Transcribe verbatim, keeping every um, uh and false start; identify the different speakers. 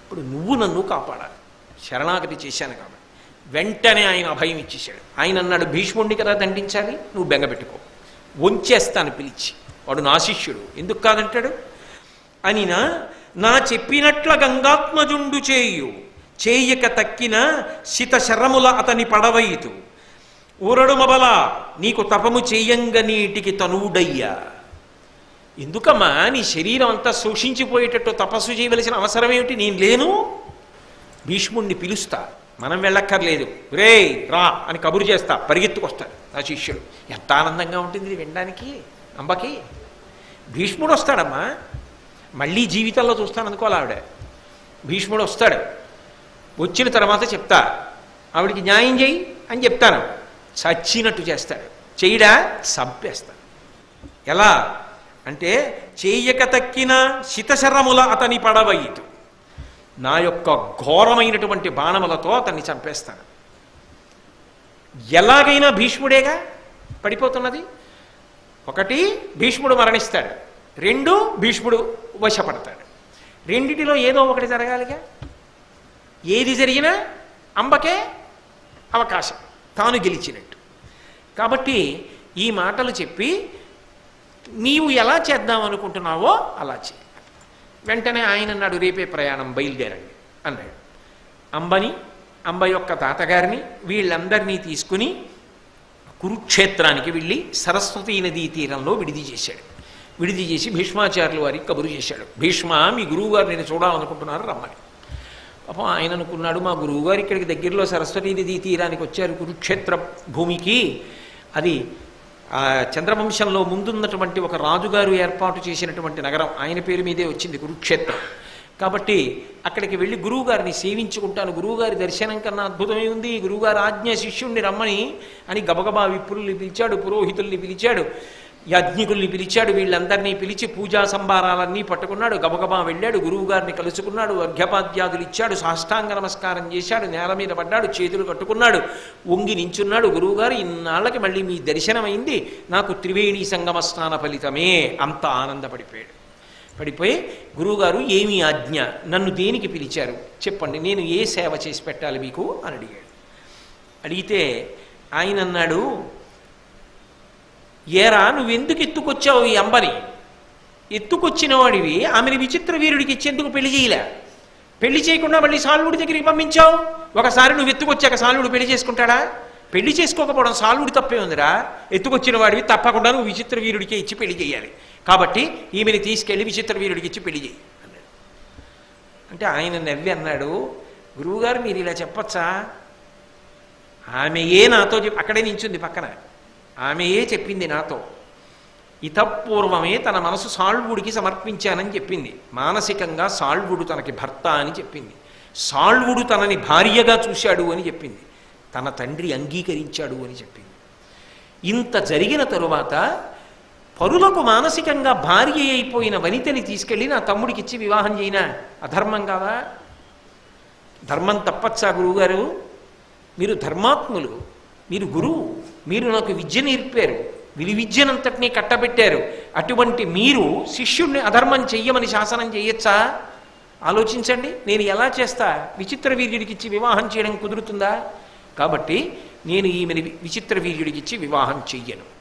Speaker 1: ఇప్పుడు నువ్వు నన్ను కాపాడాలి, శరణాగతి చేశాను కాబట్టి. వెంటనే ఆయన అభయం ఇచ్చేశాడు. ఆయన అన్నాడు, భీష్ముడిని కదా దండించాలి, నువ్వు బెంగపెట్టుకో, వంచేస్తాను పిలిచి. వాడు నా శిష్యుడు, ఎందుకు కాదంటాడు? అనినా నా చెప్పినట్ల గంగాత్మజుండు చేయు, చేయక తక్కిన శిత శరముల అతని పడవయితు, ఊరడు మబల నీకు తపము చెయ్యంగ నీటికి తనువుడయ్యా. ఎందుకమ్మా నీ శరీరం అంతా శోషించిపోయేటట్టు తపస్సు చేయవలసిన అవసరం ఏమిటి? నేను లేను. భీష్ముడిని పిలుస్తా, మనం వెళ్ళక్కర్లేదు, రే రా అని కబురు చేస్తా, పరిగెత్తుకొస్తాడు నా శిష్యుడు. ఎంత ఆనందంగా ఉంటుంది ఇది వినడానికి అంబకి. భీష్ముడు వస్తాడమ్మా, మళ్ళీ జీవితంలో చూస్తాను అనుకోవాలి ఆవిడ. భీష్ముడు వస్తాడు, వచ్చిన తర్వాత చెప్తా, ఆవిడికి న్యాయం చేయి అని చెప్తాను, చచ్చినట్టు చేస్తాడు. చేయడా చంపేస్తాడు. ఎలా అంటే చేయక తక్కిన శితశరముల అతని పడవయితు, నా యొక్క ఘోరమైనటువంటి బాణములతో అతన్ని చంపేస్తాను. ఎలాగైనా భీష్ముడేగా పడిపోతున్నది. ఒకటి భీష్ముడు మరణిస్తాడు, రెండు భీష్ముడు వశపడతాడు. రెండిటిలో ఏదో ఒకటి జరగాలిగా. ఏది జరిగినా అంబకే అవకాశం, తాను గెలిచినట్టు. కాబట్టి ఈ మాటలు చెప్పి నీవు ఎలా చేద్దాం అనుకుంటున్నావో అలా చేయి. వెంటనే ఆయన అన్నాడు, రేపే ప్రయాణం, బయలుదేరండి అన్నాడు. అంబని, అంబ యొక్క తాతగారిని, వీళ్ళందరినీ తీసుకుని కురుక్షేత్రానికి వెళ్ళి సరస్వతీ నదీ తీరంలో విడిది చేశాడు. విడిది చేసి భీష్మాచార్యుల వారికి కబురు చేశాడు, భీష్మ మీ గురువుగారు నేను చూడాలనుకుంటున్నారు రమ్మని. పాపం ఆయన అనుకున్నాడు, మా గురువుగారు ఇక్కడికి దగ్గరలో సరస్వతీ నదీ తీరానికి వచ్చారు, కురుక్షేత్ర భూమికి. అది చంద్రవంశంలో ముందున్నటువంటి ఒక రాజుగారు ఏర్పాటు చేసినటువంటి నగరం, ఆయన పేరు మీదే వచ్చింది కురుక్షేత్రం. కాబట్టి అక్కడికి వెళ్ళి గురువుగారిని సేవించుకుంటాను, గురువుగారి దర్శనం కన్నా అద్భుతమే ఉంది, గురువుగారు ఆజ్ఞ శిష్యుణ్ణి రమ్మని అని గబగబా విప్రుల్ని పిలిచాడు, పురోహితుల్ని పిలిచాడు, యాజ్ఞికుల్ని పిలిచాడు. వీళ్ళందరినీ పిలిచి పూజా సంభారాలన్నీ పట్టుకున్నాడు. గబగబా వెళ్ళాడు, గురువుగారిని కలుసుకున్నాడు, అర్ఘ్యపాద్యాదులు ఇచ్చాడు, సాష్టాంగ నమస్కారం చేశాడు, నేల మీద పడ్డాడు, చేతులు కట్టుకున్నాడు, వంగి నించున్నాడు. గురువుగారు, ఇన్నాళ్ళకి మళ్ళీ మీ దర్శనమైంది, నాకు త్రివేణి సంగమ స్నాన ఫలితమే. అంత ఆనందపడిపోయాడు. పడిపోయి గురువుగారు ఏమి ఆజ్ఞ, నన్ను దేనికి పిలిచారు చెప్పండి, నేను ఏ సేవ చేసి పెట్టాలి మీకు అని అడిగాడు. అడిగితే ఆయన అన్నాడు, ఏరా నువ్వెందుకు ఎత్తుకొచ్చావు ఈ అంబని? ఎత్తుకొచ్చిన వాడివి ఆమెను విచిత్ర వీరుడికి ఇచ్చేందుకు పెళ్లి చేయలే, పెళ్లి చేయకుండా మళ్ళీ సాల్వుడి దగ్గరికి పంపించావు. ఒకసారి నువ్వు ఎత్తుకొచ్చాక సాల్వుడు పెళ్లి చేసుకుంటాడా? పెళ్లి చేసుకోకపోవడం సాల్వుడి తప్పే ఉందిరా. ఎత్తుకొచ్చిన వాడివి తప్పకుండా నువ్వు విచిత్ర వీరుడికే ఇచ్చి పెళ్లి చేయాలి, కాబట్టి ఈమెని తీసుకెళ్ళి విచిత్ర వీరుడికి ఇచ్చి పెళ్లి చేయి అన్నాడు. అంటే ఆయన నవ్వి అన్నాడు, గురువుగారు మీరు ఇలా చెప్పచ్చా? ఆమె ఏ నాతో అక్కడే నించుంది పక్కన, ఆమె ఏ చెప్పింది నాతో, ఇతపూర్వమే తన మనసు సాల్వుడికి సమర్పించానని చెప్పింది. మానసికంగా సాల్వుడు తనకి భర్త అని చెప్పింది, సాల్వుడు తనని భార్యగా చూశాడు అని చెప్పింది, తన తండ్రి అంగీకరించాడు అని చెప్పింది. ఇంత జరిగిన తరువాత పరులకు మానసికంగా భార్య అయిపోయిన వనితని తీసుకెళ్ళి నా తమ్ముడికి ఇచ్చి వివాహం చేయనా? అధర్మం కాదా? ధర్మం తప్పచ్చా? గురువుగారు మీరు ధర్మాత్ములు, మీరు గురువు, మీరు నాకు విద్య నేర్పారు, విలు విద్యనంతటినీ కట్టబెట్టారు. అటువంటి మీరు శిష్యుణ్ణి అధర్మం చెయ్యమని శాసనం చేయొచ్చా? ఆలోచించండి. నేను ఎలా చేస్తా? విచిత్ర వీర్యుడికి ఇచ్చి వివాహం చేయడం కుదురుతుందా? కాబట్టి నేను ఈమెని విచిత్ర వీర్యుడికి ఇచ్చి వివాహం చెయ్యను.